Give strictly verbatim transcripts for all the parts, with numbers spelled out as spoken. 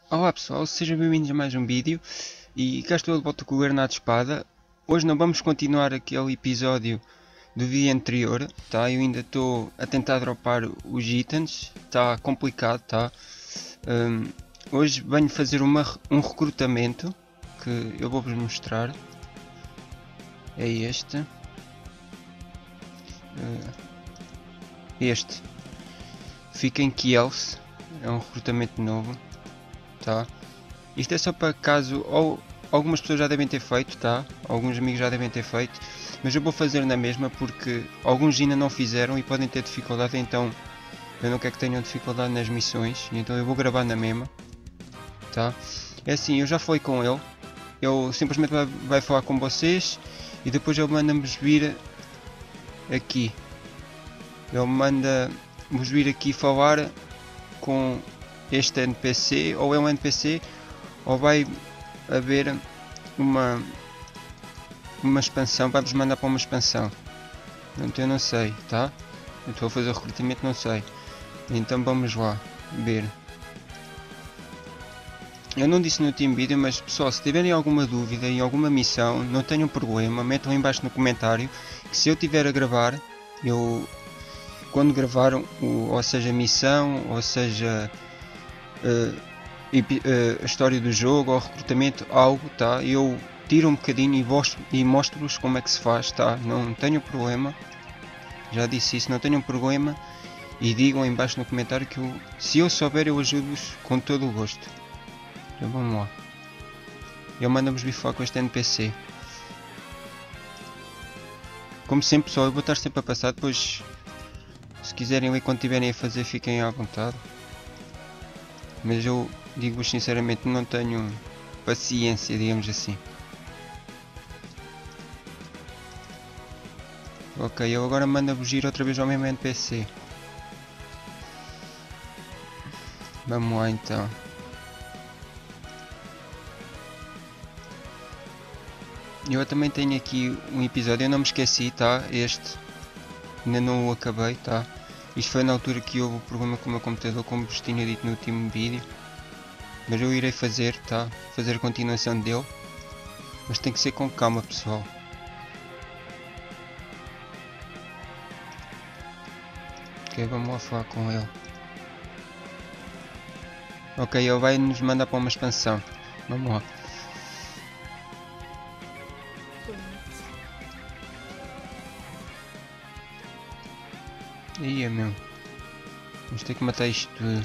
Olá pessoal, sejam bem-vindos a mais um vídeo e cá estou de volta com o Granado de Espada. Hoje não vamos continuar aquele episódio do vídeo anterior, tá? Eu ainda estou a tentar dropar os itens, está complicado, tá? Um, hoje venho fazer uma, um recrutamento que eu vou-vos mostrar. É este. Uh, este. Fica em Kielce, é um recrutamento novo. Tá? Isto é só para caso, ou algumas pessoas já devem ter feito, tá? Alguns amigos já devem ter feito, mas eu vou fazer na mesma porque alguns ainda não fizeram e podem ter dificuldade, então eu não quero que tenham dificuldade nas missões, então eu vou gravar na mesma, tá? É assim, eu já falei com ele, ele simplesmente vai, vai falar com vocês e depois ele manda-vos vir aqui, ele manda-vos vir aqui falar com este N P C, ou é um N P C ou vai haver uma uma expansão, vai-vos mandar para uma expansão. Então eu não sei, tá? Eu estou a fazer o recrutamento, não sei. Então vamos lá ver. Eu não disse no último vídeo, mas pessoal, se tiverem alguma dúvida em alguma missão, não tenham problema, metam aí embaixo no comentário que se eu estiver a gravar, eu quando gravar, ou seja missão, ou seja Uh, e, uh, a história do jogo ou recrutamento, algo, tá? Eu tiro um bocadinho e, e mostro-vos como é que se faz, tá? Não tenho problema, já disse isso, não tenho problema e digam aí embaixo no comentário que eu, se eu souber eu ajudo-vos com todo o gosto. Então vamos lá. Eu mando-vos vir falar com este N P C. Como sempre pessoal, eu vou estar sempre a passar, depois se quiserem ler quando estiverem a fazer fiquem à vontade. Mas eu digo-vos sinceramente, não tenho paciência, digamos assim. Ok, eu agora mando-vos ir outra vez ao mesmo N P C. Vamos lá então. Eu também tenho aqui um episódio, eu não me esqueci, tá? Este. Ainda não o acabei, tá? Isto foi na altura que houve o problema com o meu computador, como vos tinha dito no último vídeo. Mas eu irei fazer, tá? Fazer a continuação dele. Mas tem que ser com calma, pessoal. Ok, vamos lá falar com ele. Ok, ele vai nos mandar para uma expansão. Vamos lá. Ia meu. Vamos ter que matar isto tudo.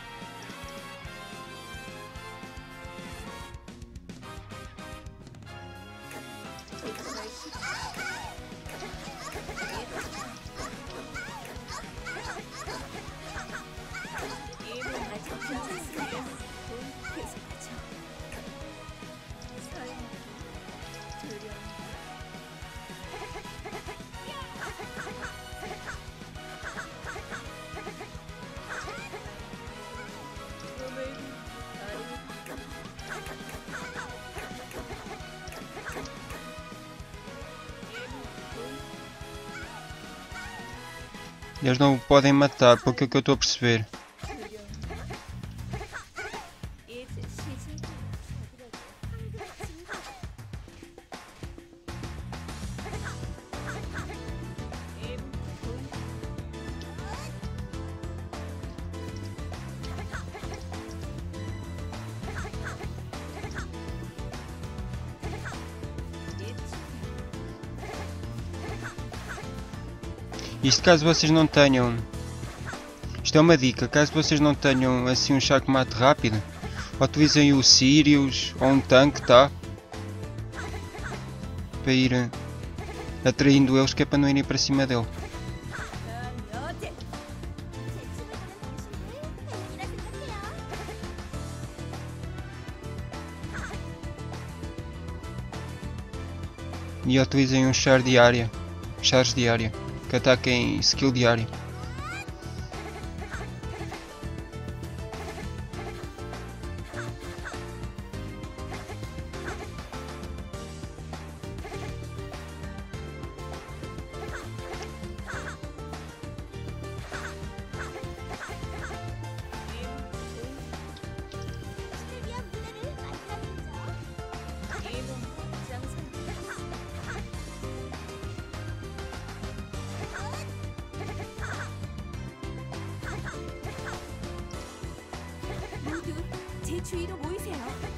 Eles não o podem matar, porque é o que eu estou a perceber. Isto caso vocês não tenham, isto é uma dica, caso vocês não tenham assim um checkmate rápido, utilizem o Sirius ou um tanque, tá? Para ir atraindo eles, que é para não irem para cima dele. E utilizem um char de área, chars de área. Que ataquem skill diário. 주위로 모이세요.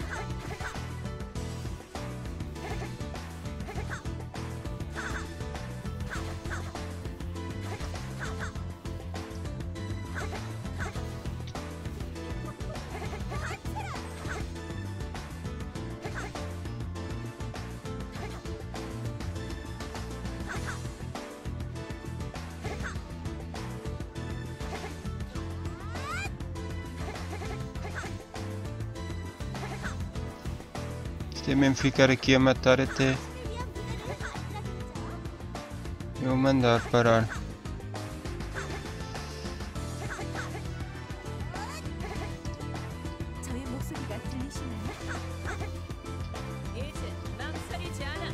Isto é mesmo ficar aqui a matar até eu mandar parar. 저의 목소리가 들리시나요? 이제 망설이지 않아.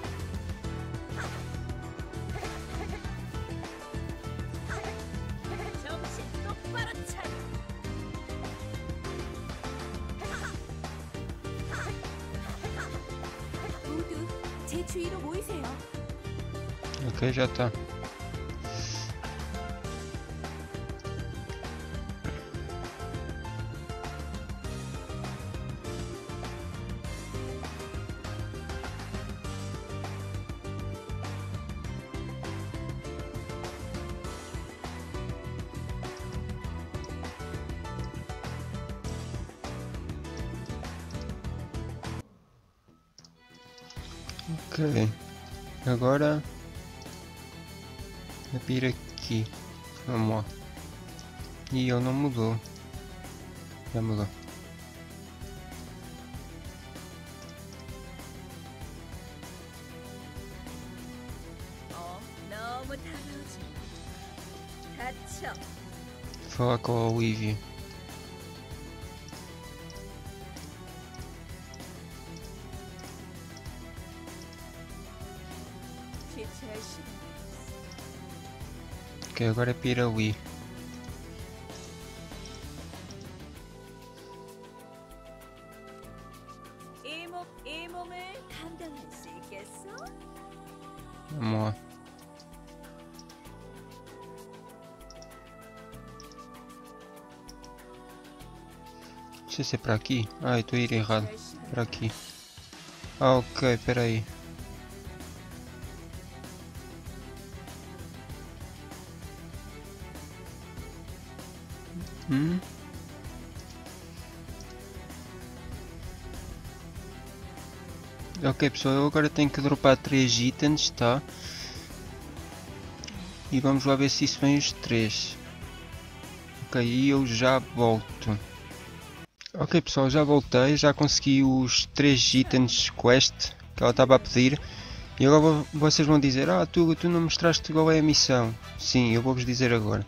정신 똑바로 차려. 모두 제 주위로 모이세요. Ok, já está. Ok, agora a vir aqui, vamos lá, e ele não mudou, já mudou. 어, 너무 다가오지. 다쳐. Falar com a Olivia. 귀체할 시간. Ok, agora é para ir ali. 이 몸, 이 몸을 감당할 수 있겠어? Vamos lá. Não sei se é para aqui. Ah, eu estou a ir errado. 귀체할 시간. Para aqui. Ah, ok, espera aí. Hum? Ok pessoal, eu agora tenho que dropar três itens, tá? E vamos lá ver se isso vem os três. Ok, e eu já volto. Ok pessoal, já voltei, já consegui os três itens quest que ela estava a pedir. E agora vocês vão dizer, ah tu, tu não mostraste qual é a missão. Sim, eu vou-vos dizer agora.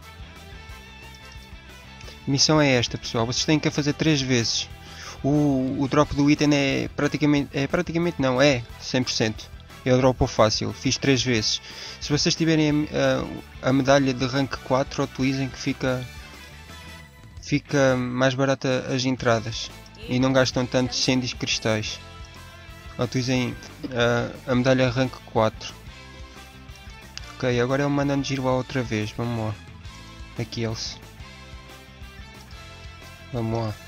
A missão é esta pessoal, vocês têm que a fazer três vezes. O, o drop do item é praticamente, é praticamente não, é cem por cento. É o drop fácil, fiz três vezes. Se vocês tiverem a, a, a medalha de rank quatro, utilizem que fica, fica mais barata as entradas. E não gastam tantos cêntimos cristais. Utilizem a, a medalha rank quatro. Ok, agora ele manda-nos ir lá outra vez, vamos lá. Aqui eles. Vamos lá.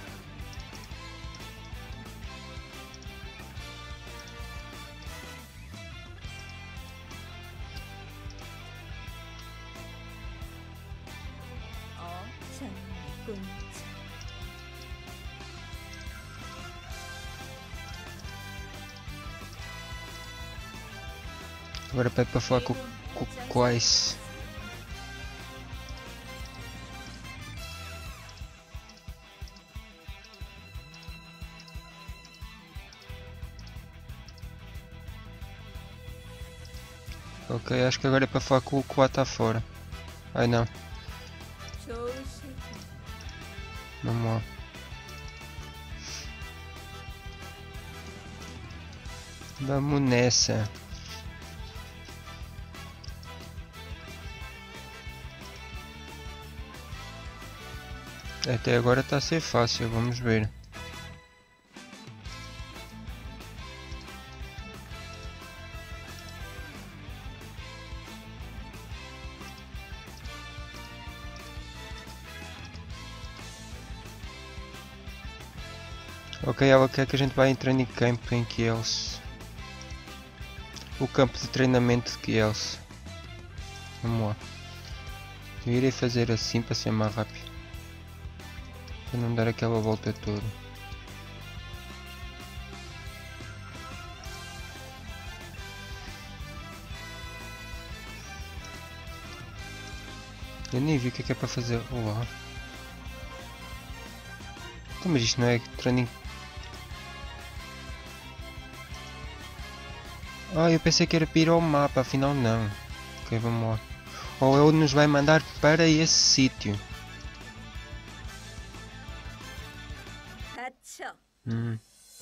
어, 장군차. Agora pede para falar com, com, com a Ice. Ok, acho que agora é para falar com o que lá está fora. Ai não, 조심. vamos lá. Vamos nessa. Até agora está a ser fácil, vamos ver. Ok, ela quer que a gente vá em training camp em Kielce. O campo de treinamento de Kielce. Vamos lá. Eu irei fazer assim para ser mais rápido. Para não dar aquela volta toda. Eu nem vi o que é que é para fazer lá. Então, mas isto não é training. Ah, eu pensei que era para ir ao mapa, afinal não. Ok, vamos lá. Ou ele nos vai mandar para esse sítio. 다쳐. Hum.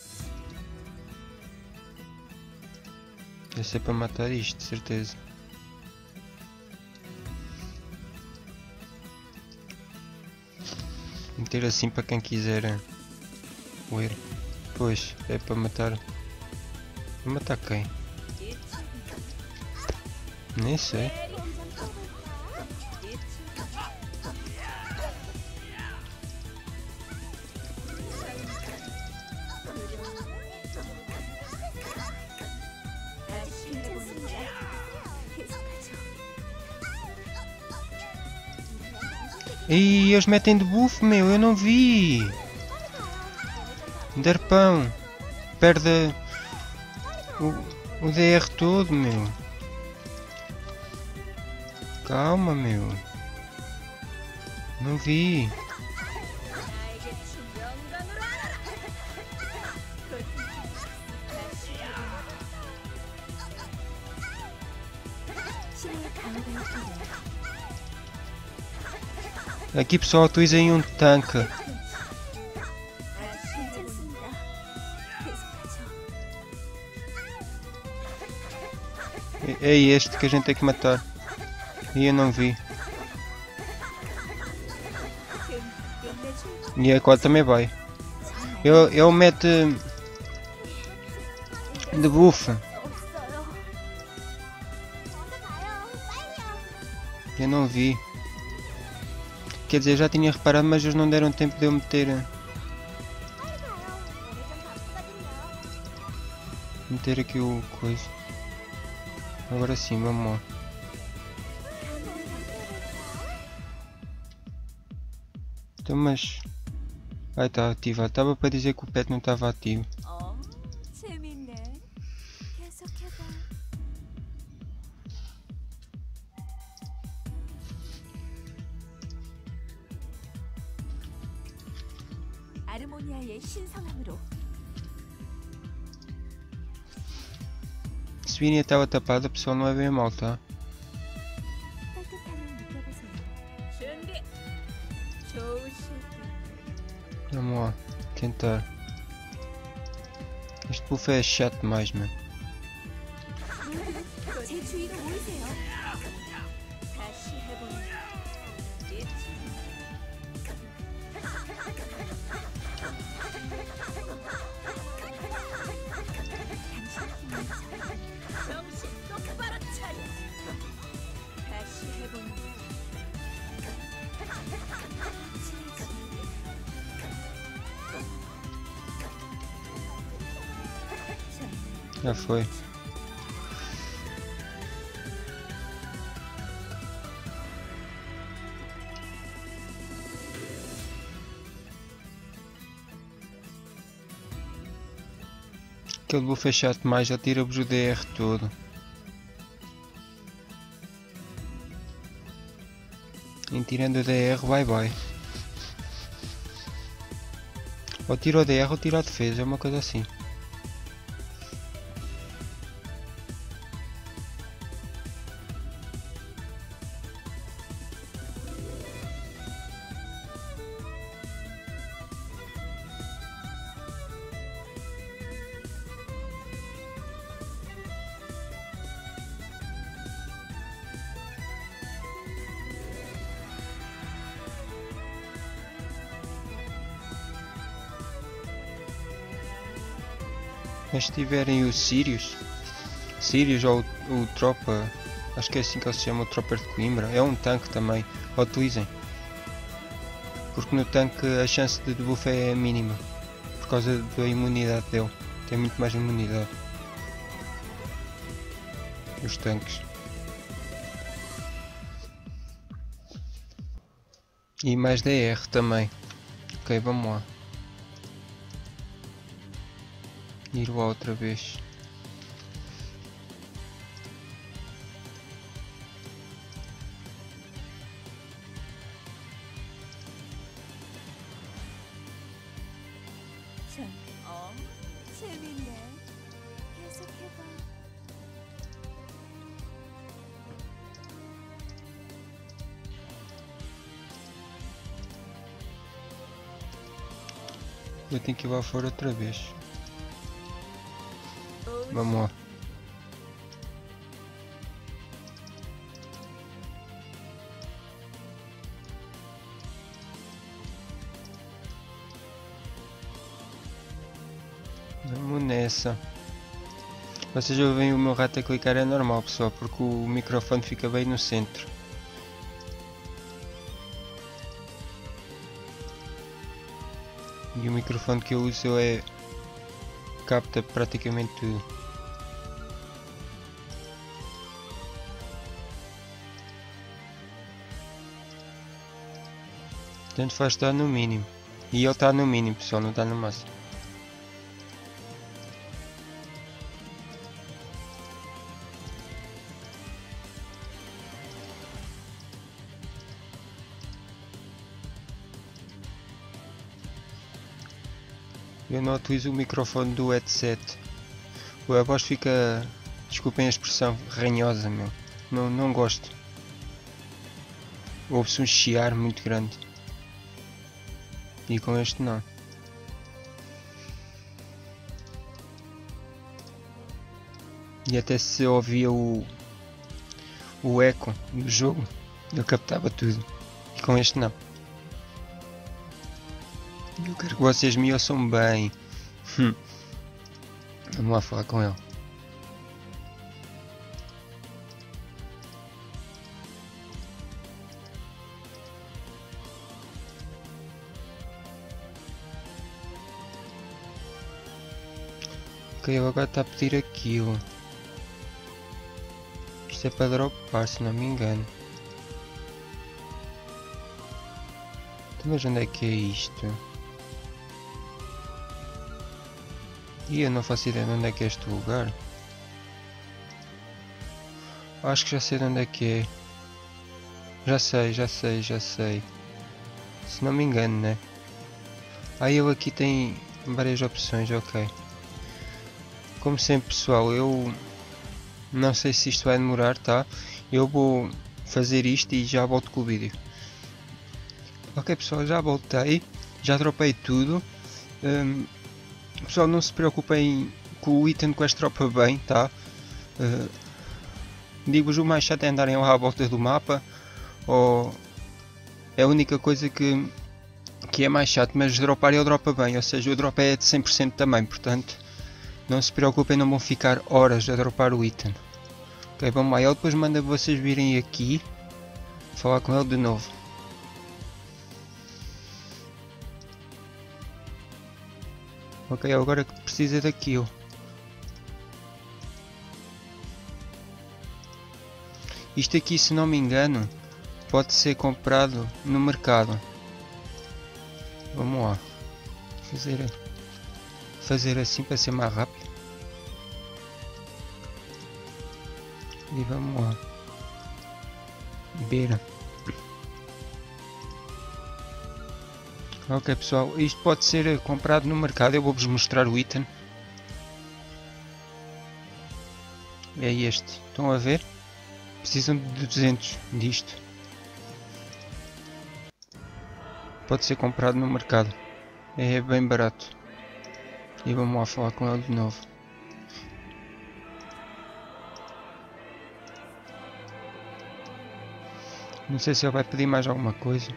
Esse é para matar isto, de certeza. Meter assim para quem quiser ler. Pois, é para matar. Para matar quem? Nem sei. Ih, eles metem de buff, meu, eu não vi. Derpão. Perde o, o D R todo, meu. Calma, meu. Não vi. Aqui pessoal, utilizem um tanque. É este que a gente tem que matar. E eu não vi. E a quatro também vai. Ele, ele mete de buff. Eu não vi. Quer dizer, já tinha reparado, mas eles não deram tempo de eu meter. Meter aqui o coisa. Agora sim, vamos lá. Então, mas. Ai, está ativado. Estava para dizer que o pet não estava ativo. 어, 재밌네. 계속해봐. 아르모니아의 신성함으로 Se virem a tela tapada, pessoal, não é bem mal, tá? 따뜻함을 느껴보세요. 준비. 좋으실 Vamos lá. Tentar. Este buff é chato demais, mano. 제 주위로 모이세요. 다시 해보는 정신 똑바로 차려. 다시 해보는 Já foi. Aquele buff é chato demais, já tira-vos o D R todo. E tirando o D R, bye bye. Ou tira o D R ou tira a defesa, é uma coisa assim. Mas se tiverem o Sirius, Sirius ou o, o Tropa, acho que é assim que ele se chama, o Trooper de Coimbra, é um tanque também, utilizem. Porque no tanque a chance de debuff é mínima, por causa da imunidade dele. Tem muito mais imunidade. Os tanques. E mais D R também. Ok, vamos lá. Ir lá outra vez. 참, 어, 재밌네. 계속해봐. Eu tenho que ir lá fora outra vez. Vamos lá. Vamos nessa. Vocês ouvem o meu rato a clicar, é normal, pessoal, porque o microfone fica bem no centro. E o microfone que eu uso é capta praticamente tudo. Tanto faz estar no mínimo. E ele está no mínimo, pessoal, não está no máximo. Eu não utilizo o microfone do headset. A voz fica, desculpem a expressão, ranhosa, meu. Não, não gosto. Ouve-se um chiar muito grande. E com este não. E até se ouvia o, o eco do jogo, eu captava tudo. E com este não. Eu quero que vocês me ouçam bem. Hum. Vamos lá falar com ele. Ok, ele agora está a pedir aquilo. Isto é para dropar, se não me engano. Então, mas onde é que é isto? E eu não faço ideia de onde é que é este lugar. Acho que já sei de onde é que é. Já sei, já sei, já sei. Se não me engano, né? Ah, ele aqui tem várias opções, ok. Como sempre, pessoal, eu não sei se isto vai demorar, tá? Eu vou fazer isto e já volto com o vídeo. Ok, pessoal, já voltei. Já dropei tudo. Um, Pessoal, não se preocupem com o item quest dropa bem, tá? Uh, Digo-vos, o mais chato é andarem lá à volta do mapa. Ou é a única coisa que, que é mais chato, mas dropar ele dropa bem. Ou seja, o drop é de cem por cento também, portanto não se preocupem, não vão ficar horas a dropar o item. Ok, vamos lá, ele depois manda vocês virem aqui falar com ele de novo. Ok, agora que precisa daquilo. Isto aqui, se não me engano, pode ser comprado no mercado. Vamos lá. Fazer, fazer assim para ser mais rápido. E vamos lá. Ver. Ok, pessoal, isto pode ser comprado no mercado, eu vou-vos mostrar o item. É este, estão a ver? Precisam de duzentos disto. Pode ser comprado no mercado, é bem barato. E vamos lá falar com ele de novo. Não sei se ele vai pedir mais alguma coisa.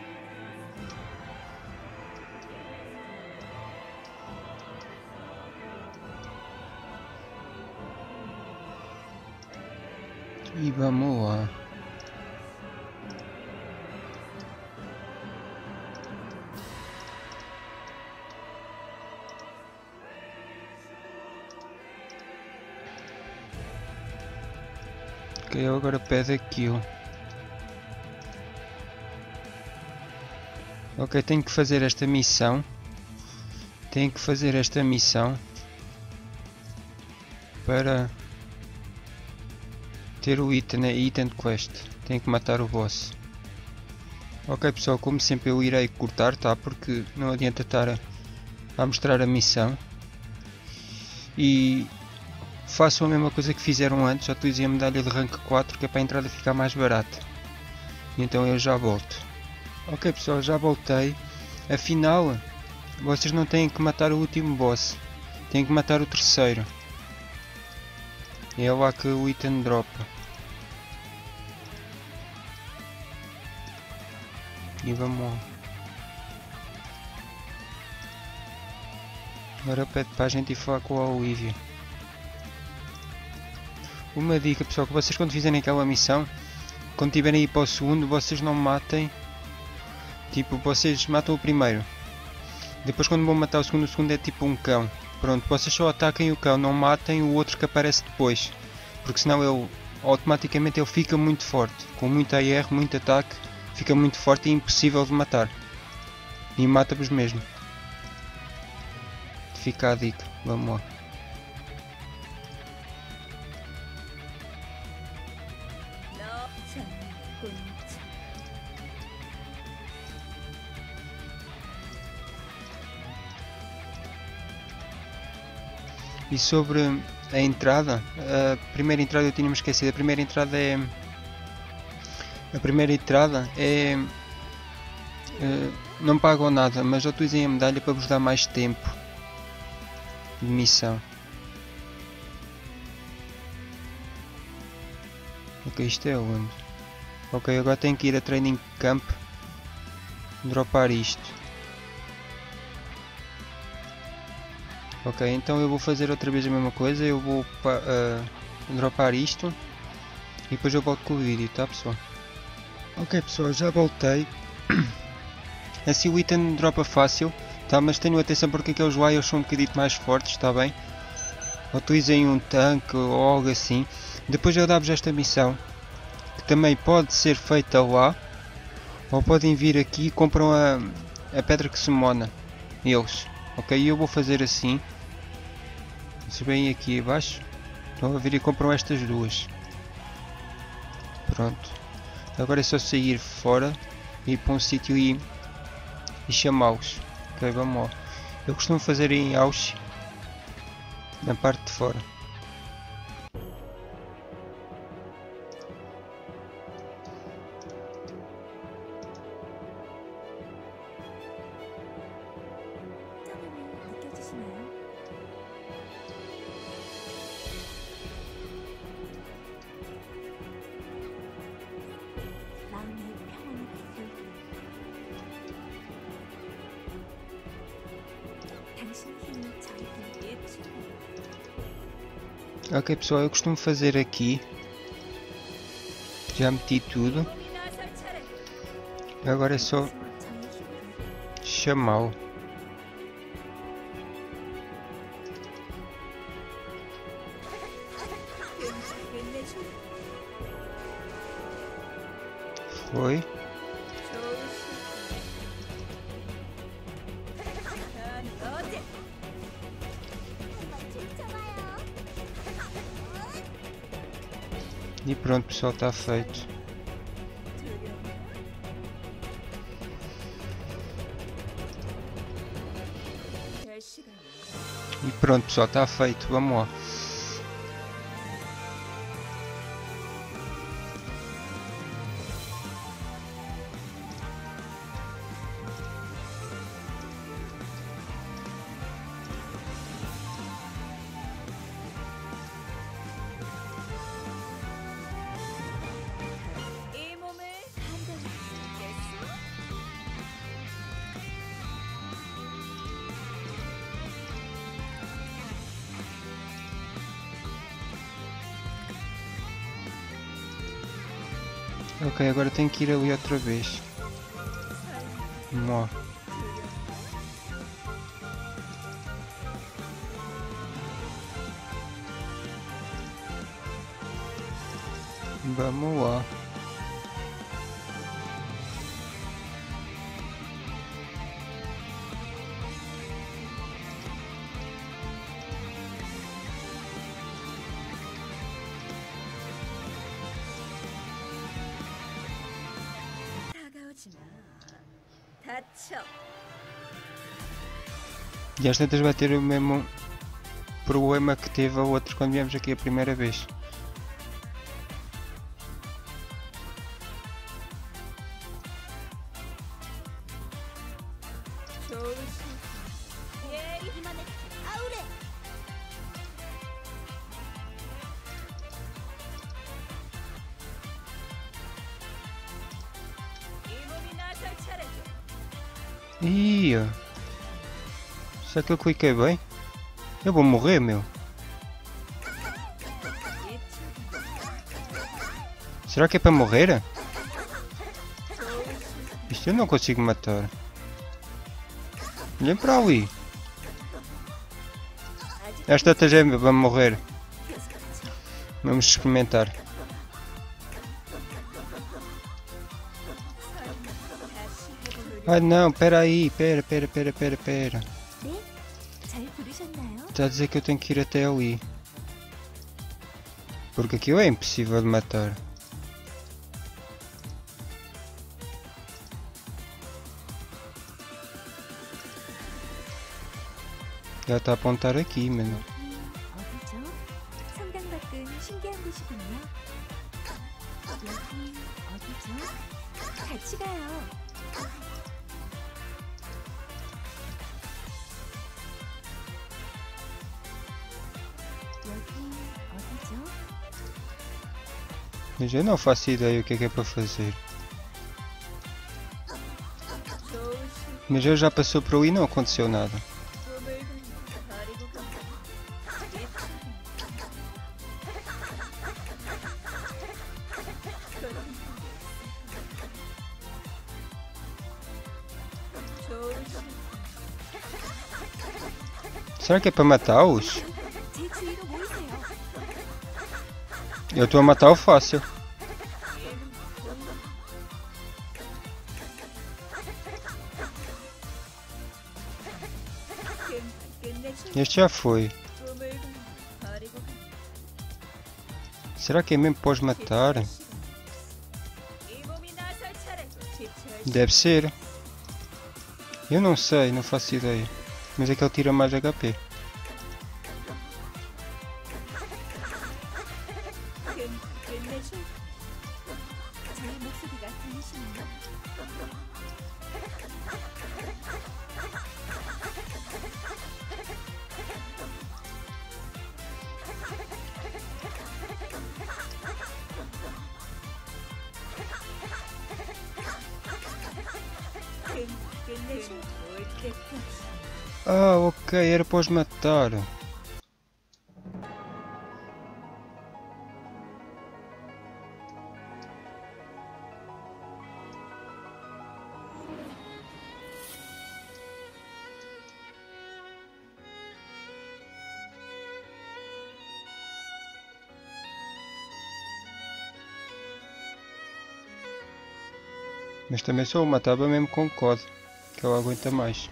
E vamos lá. Ok, eu agora pede aquilo. Ok, tenho que fazer esta missão. Tenho que fazer esta missão para ter o item, item de quest. Tenho que matar o boss. Ok pessoal, como sempre eu irei cortar, tá? Porque não adianta estar a, a mostrar a missão. E façam a mesma coisa que fizeram antes, utilizem a medalha de rank quatro, que é para a entrada ficar mais barata. E então eu já volto. Ok pessoal, já voltei. Afinal, vocês não têm que matar o último boss. Têm que matar o terceiro. E é lá que o item dropa. E vamos lá. Agora pede para a gente ir falar com a Olivia. Uma dica pessoal, que vocês quando fizerem aquela missão, quando tiverem a ir para o segundo, vocês não matem. Tipo, vocês matam o primeiro. Depois quando vão matar o segundo, o segundo é tipo um cão. Pronto, vocês só ataquem o cão, não matem o outro que aparece depois. Porque senão ele, automaticamente ele fica muito forte. Com muito A R, muito ataque, fica muito forte e impossível de matar. E mata-vos mesmo. Fica a dica, vamos lá. E sobre a entrada, a primeira entrada eu tinha-me esquecido, a primeira entrada é... A primeira entrada é... Uh, não pagam nada, mas utilizem a medalha para vos dar mais tempo de missão. Ok, isto é onde? Ok, agora tenho que ir a Training Camp dropar isto. Ok, então eu vou fazer outra vez a mesma coisa, eu vou uh, dropar isto e depois eu volto com o vídeo, tá pessoal? Ok pessoal, já voltei. Assim o item dropa fácil, tá? Mas tenham atenção porque aqueles wires são um bocadinho mais fortes, tá bem? Utilizem um tanque ou algo assim. Depois eu dou-vos esta missão, que também pode ser feita lá, ou podem vir aqui e compram a, a pedra que se mona, eles. Ok, eu vou fazer assim. Se bem aqui abaixo, estão a ver e compram estas duas. Pronto. Agora é só sair fora, ir para um sítio e, e chamá-los. Ok, vamos lá. Eu costumo fazer em Ausch, na parte de fora. Ok pessoal, eu costumo fazer aqui. Já meti tudo. Agora é só chamá-lo. Foi. E pronto pessoal, está feito. E pronto pessoal, está feito, vamos lá. Ok, agora tenho que ir ali outra vez. Vamos lá. Vamos lá. 다가오지 마. 다쳐. E às tantas vai ter o mesmo problema que teve a outra quando viemos aqui a primeira vez. 조심. 예, 이만해. 아우레. 이 몸이 나설 차례죠. Ih, será que eu cliquei bem? Eu vou morrer, meu. Será que é para morrer? Isto eu não consigo matar. Olhem para ali. Esta já vai morrer. Vamos experimentar. Ah não, pera aí, pera, pera, pera, pera, pera. 네? 잘 부르셨나요? Está a dizer que eu tenho que ir até ali. Porque aquilo é impossível de matar. Já está a apontar aqui, mano. 어디죠? 성당 밖은 신기한 곳이군요. 여기 어디죠? 같이 가요. 여기 어디죠? Mas eu não faço ideia o que é que é para fazer. 조심. Mas eu já passou por ali e não aconteceu nada. 꿈을 가리고 간다. 조심. Será que é para matá-los? 제 주위로 모이세요. Eu estou a matá-lo fácil. Este já foi. Será que é mesmo para os matar? Deve ser. Eu não sei, não faço ideia. Mas é que ele tira mais H P. 저의 목소리가 들리시나요? 끝내줄 때까지. Ah, ok, era para os matar. Mas também só o matava mesmo com C O D, que ela aguenta mais.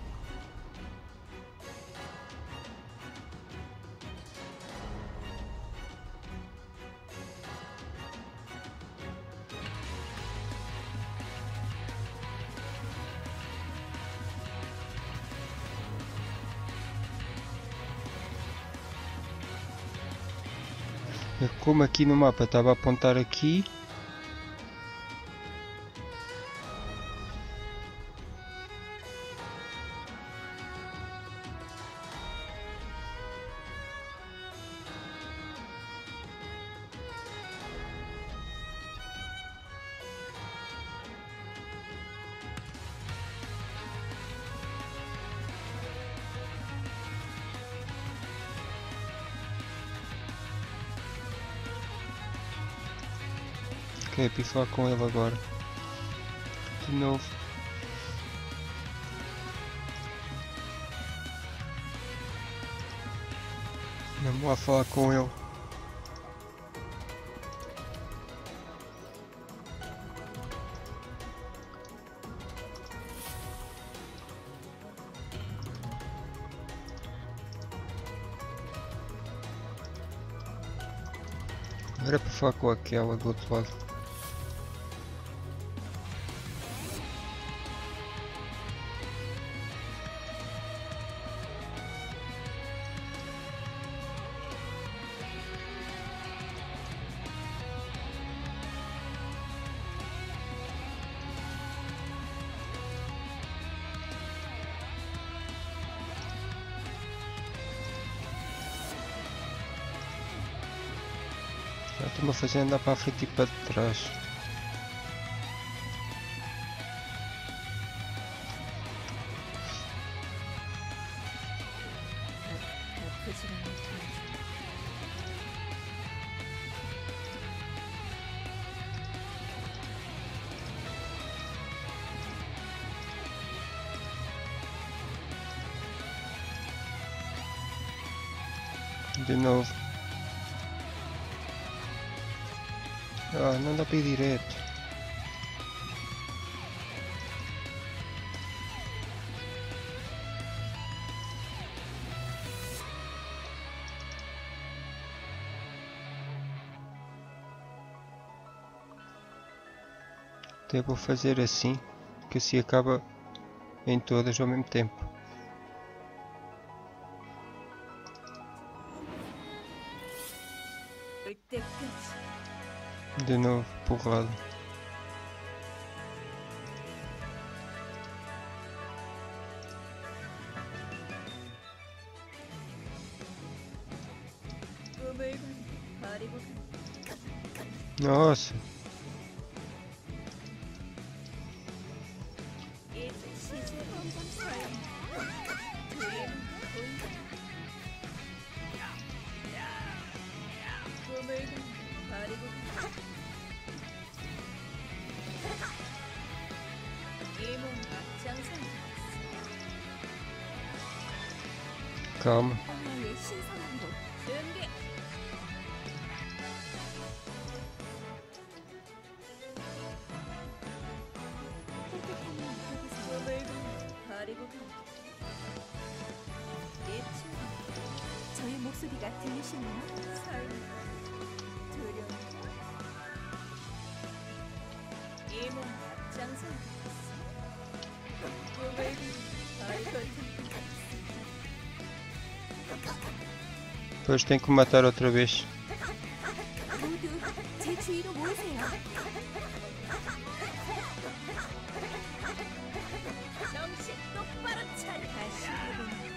É como aqui no mapa estava a apontar aqui. Ok, pifar com ele agora. De novo. Vamos lá falar com ele. Agora é para falar com aquela do outro lado. Já estou-me a fazer andar para a frente e para trás. 아프지 않은 탕 De novo. Ah, não dá para ir direto. Até vou fazer assim, que assim acaba em todas ao mesmo tempo. 올 때까지 De novo, porrada. 꿈을 버리고 Nossa, 이제 시제 범상사의 그림 보인다 꿈을 버리고 이몸 앞장선 calma. 하나의 신선함도 준비 꿈을 버리고 이쯤 저의 목소리가 들리시나요? 삶 두려움 이몸 앞장선 꿈을 버리고 Depois tenho que matar outra vez. 모두 제 주위로 모이세요. 정신 똑바로 차려. 다시 해보니.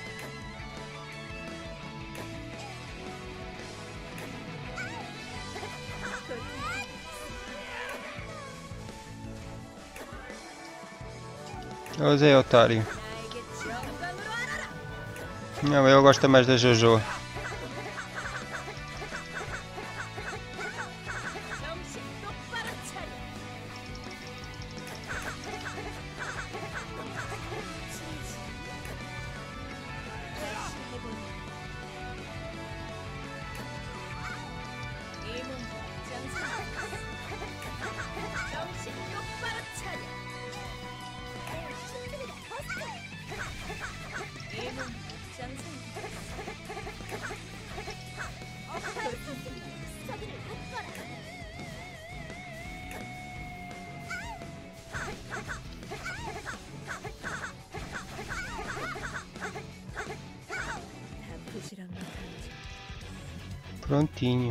Olha o Zé Otário. 나에게 정강으로 알아라. Não, eu gosto mais da Jojo. 정신 똑바로 차려. 다시 해보니. 이몸 장사. 정신 똑바로 차려. 이몸 장사. 사기를 바꿔라. 다 부지런히 하지. Prontinho.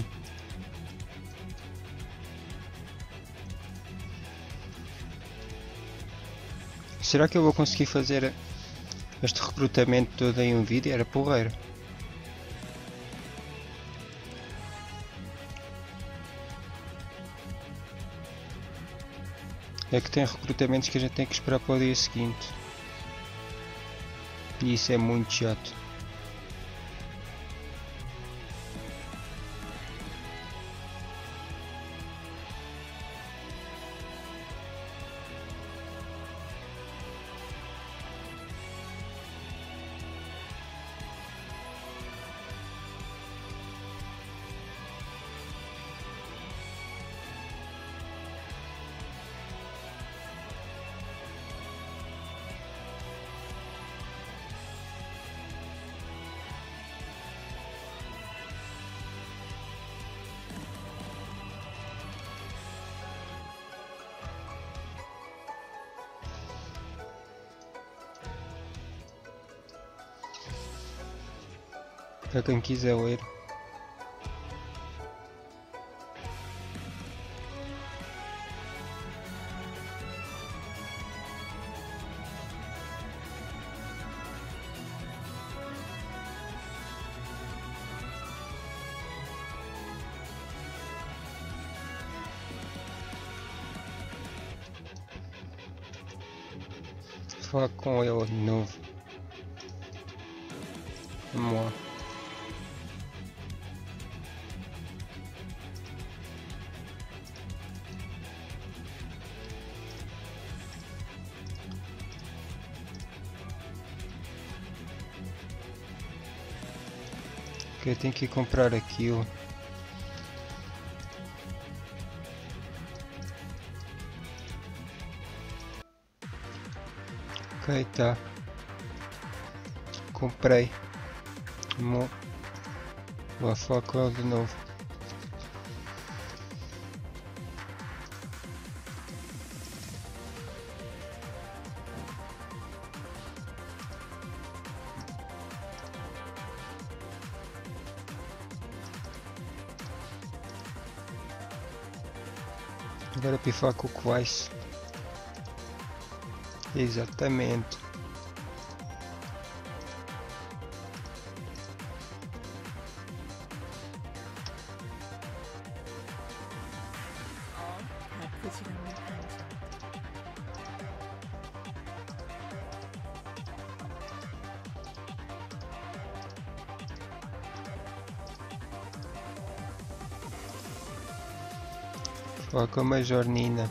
Será que eu vou conseguir fazer este recrutamento todo em um vídeo? Era porreiro. É que tem recrutamentos que a gente tem que esperar para o dia seguinte. E isso é muito chato. para quem quiser ler. Falar com ele de novo. Vamos lá. Ok, eu tenho que ir comprar aquilo. Ok, tá. Comprei. Vou Vou falar com ele de novo. Agora para falar com o Quais. Exatamente. 그 시간을 반성. Falar com a Major Nina.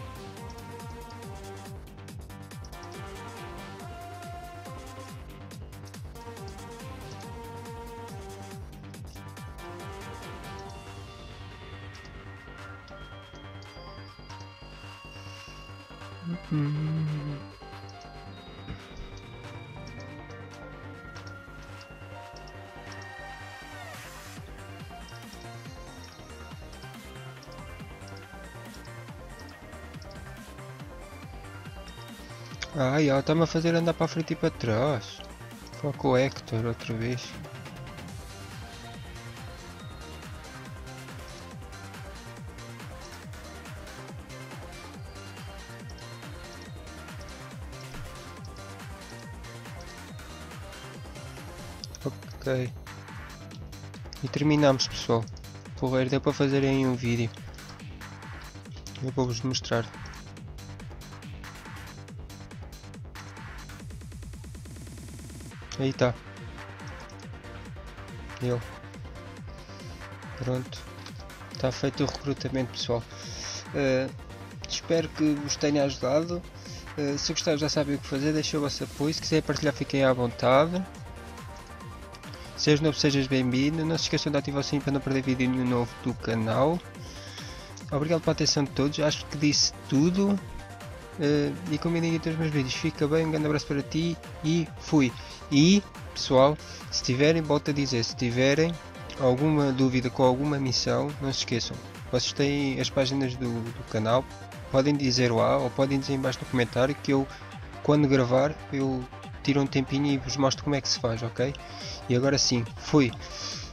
Hum. Ai, ela está-me a fazer andar para a frente e para trás. Falar com o Hector outra vez. Ok. E terminamos, pessoal. Porra, deu para fazer em um vídeo. Eu vou-vos mostrar. Aí tá. Eu. Pronto. Está feito o recrutamento, pessoal. Uh, espero que vos tenha ajudado. Uh, se gostaram, já sabem o que fazer. Deixem o vosso apoio. Se quiserem partilhar, fiquem à vontade. Se és novo, sejas bem-vindo. Não se esqueçam de ativar o sininho para não perder vídeo nenhum novo do canal. Obrigado pela atenção de todos. Acho que disse tudo. Uh, e combinem todos os meus vídeos. Fica bem, um grande abraço para ti e fui. E pessoal, se tiverem, volto a dizer, se tiverem alguma dúvida com alguma missão, não se esqueçam, vocês têm as páginas do, do canal, podem dizer lá ou podem dizer em baixo no comentário que eu, quando gravar, eu tiro um tempinho e vos mostro como é que se faz, ok? E agora sim, fui!